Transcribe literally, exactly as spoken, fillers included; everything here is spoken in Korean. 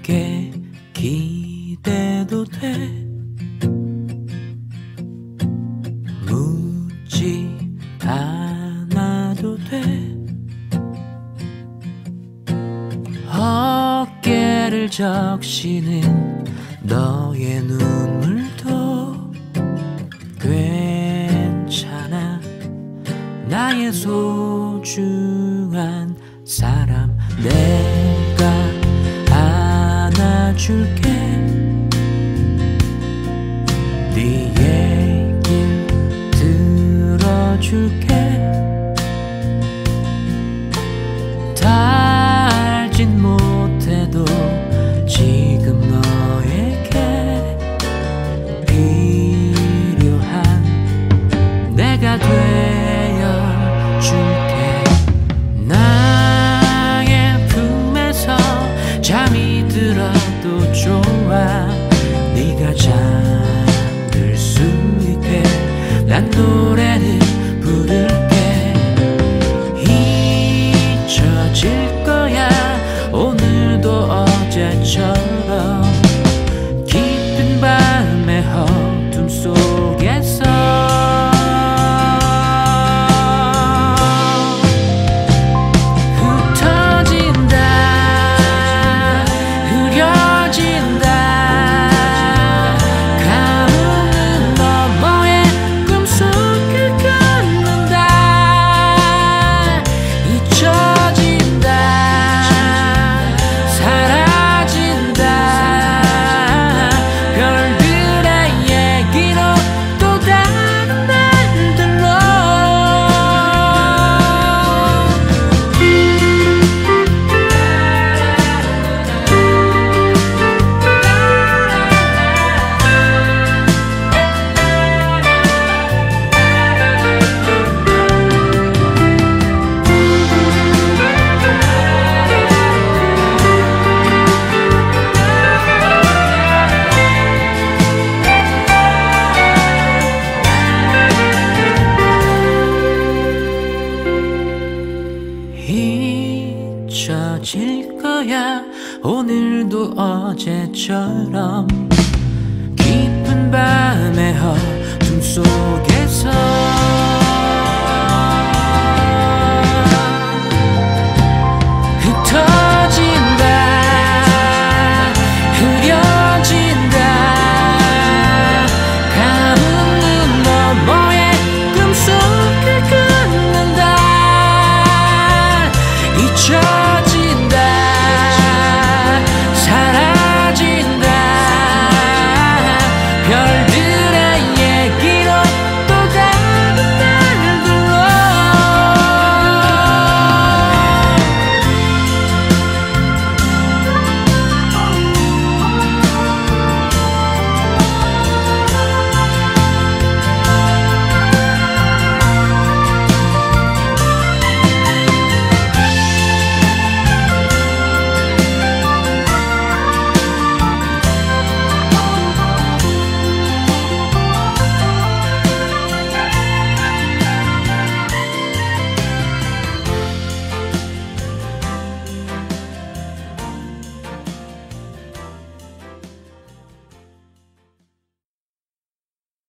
함께 기대도 돼. 묻지 않아도 돼. 어깨를 적시는 너의 눈물도 괜찮아. 나의 소중한 사람, 내가 안아줄게. 네 얘길 들어줄게. 다 알진 못해도 지금 너에게 필요한 내가 되어줄게. 나의 품에서 잠이 들어도 좋아. 네가 잠들 수 있게 난 노래를 부를게. 잊혀질 거야 오늘도 어제처럼. 깊은 밤의 어둠 속에서 흩어진다, 흐려진다. 가무는 너머의 꿈속을 걷는다. 잊혀진다, 사라진다. 별들의 얘기로 또 다른 날들로. 잊혀질 거야 오늘도 어제처럼. 깊은 밤의 어둠 속에서